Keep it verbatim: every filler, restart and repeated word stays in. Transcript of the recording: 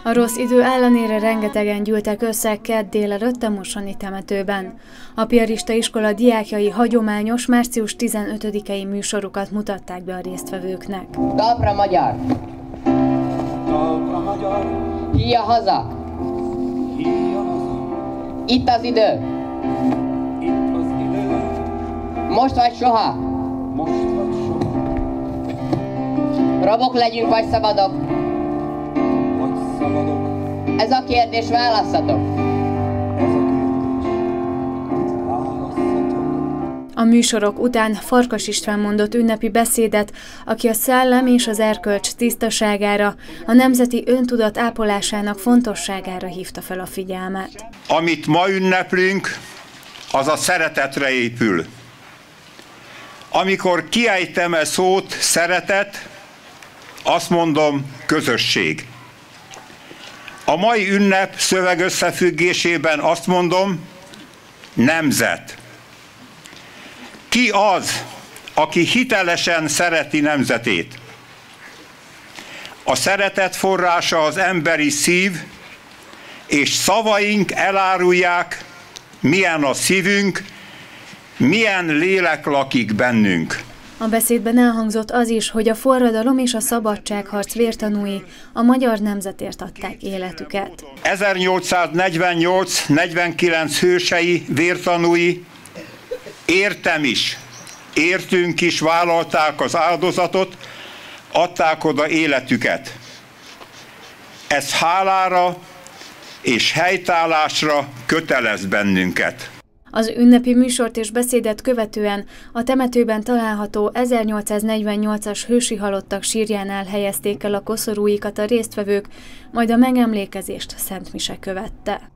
A rossz idő ellenére rengetegen gyűltek össze kedd délelőtt a mosoni temetőben. A piarista iskola diákjai hagyományos március tizenötödikei műsorukat mutatták be a résztvevőknek. Talpra magyar! Talpra magyar! Híja haza! Híja haza! Itt az idő! Itt az idő! Most vagy soha! Most vagy soha! Rabok legyünk vagy szabadok? Vagy szabadok? Ez a kérdés, válasszatok! Ez a kérdés. Válasszatok! A műsorok után Farkas István mondott ünnepi beszédet, aki a szellem és az erkölcs tisztaságára, a nemzeti öntudat ápolásának fontosságára hívta fel a figyelmet. Amit ma ünneplünk, az a szeretetre épül. Amikor kiejtem e szót, szeretet, azt mondom, közösség. A mai ünnep szövegösszefüggésében azt mondom, nemzet. Ki az, aki hitelesen szereti nemzetét? A szeretet forrása az emberi szív, és szavaink elárulják, milyen a szívünk, milyen lélek lakik bennünk. A beszédben elhangzott az is, hogy a forradalom és a szabadságharc vértanúi a magyar nemzetért adták életüket. ezernyolcszáznegyvennyolc negyvenkilenc hősei, vértanúi, értem is, értünk is vállalták az áldozatot, adták oda életüket. Ez hálára és helytállásra kötelez bennünket. Az ünnepi műsort és beszédet követően a temetőben található ezernyolcszáznegyvennyolcas hősi halottak sírjánál helyezték el a koszorúikat a résztvevők, majd a megemlékezést szentmise követte.